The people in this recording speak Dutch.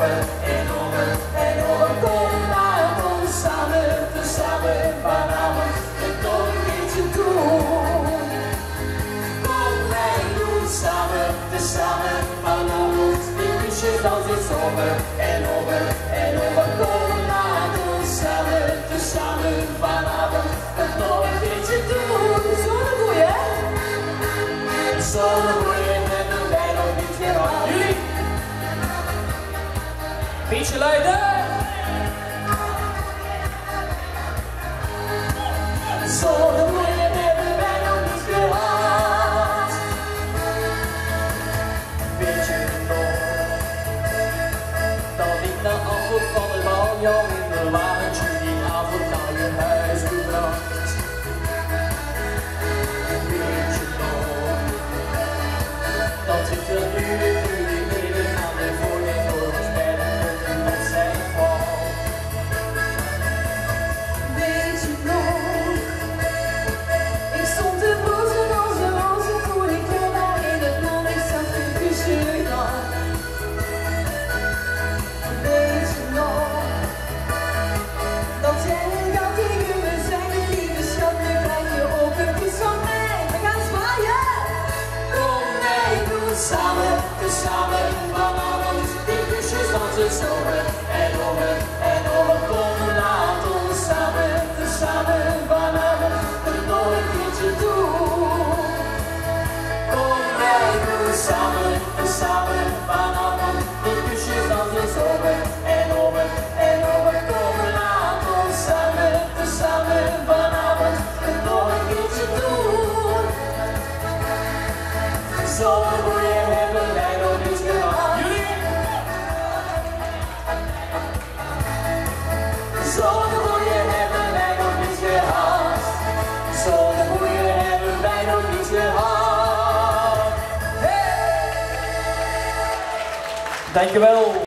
over en over en over. Kom maar ons samen, tezamen vanavond het nog een keertje doen. Kom wij doen samen, tezamen vanavond die kusjes als het over en over en over. Kom laat ons samen, tezamen vanavond het nog een keertje doen. Zonder boeien, zonder boeien hebben wij nog niet meer aan. Jullie? Beetje luider! Zonder boeien hebben wij nog niet gehad. Weet je nog dat ik na afloop van het bal jou in de wagentje die avond naar je huis gebracht? Weet je nog dat ik de uren even aan de voorkant voor ons bedden op zijn val? Weet je nog, ik stond te blozen als een roze toen ik je daar in het mond, ik zag een kusje dan. Weet je nog dat jij gaat tegen me zeggen, lieve schat, nu krijg je ook een kus van mij. We gaan zwaaien. Kom wij doen samen, tezamen vanavond die kusjes als het over en over en over. Kom laat ons samen, tezamen vanavond het nog een keertje doen. Kom wij doen samen, tezamen vanavond die kusjes als het over en over en over. Kom laat ons samen, tezamen vanavond het nog een keertje doen. Zonder boeien hebben wij nog niet gehad. Jullie? Zonder boeien hebben wij nog niet gehad. Zonder boeien hebben wij nog niet gehad. Hey! Dankjewel.